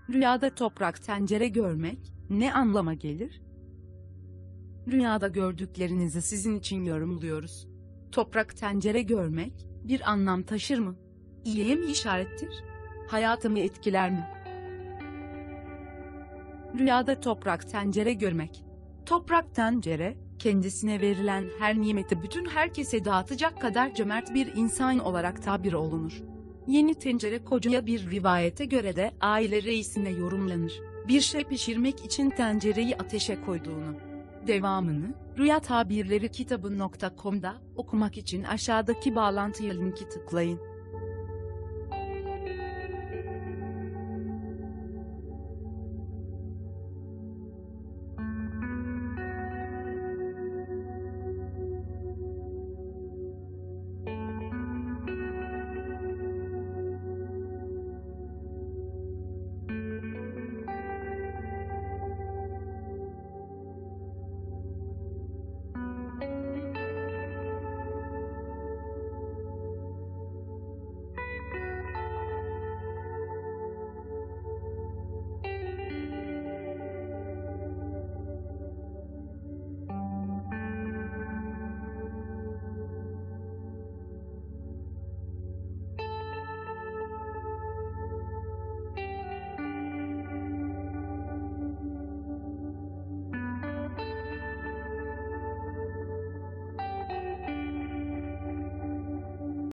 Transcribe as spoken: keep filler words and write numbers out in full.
Rüyada toprak tencere görmek ne anlama gelir? Rüyada gördüklerinizi sizin için yorumluyoruz. Toprak tencere görmek bir anlam taşır mı? İyiye mi işarettir? Hayatımı etkiler mi? Rüyada toprak tencere görmek. Toprak tencere, kendisine verilen her nimeti bütün herkese dağıtacak kadar cömert bir insan olarak tabir olunur. Yeni tencere kocaya bir rivayete göre de aile reisine yorumlanır. Bir şey pişirmek için tencereyi ateşe koyduğunu. Devamını, Rüya Tabirleri kitabı nokta com'da okumak için aşağıdaki bağlantıya linki tıklayın.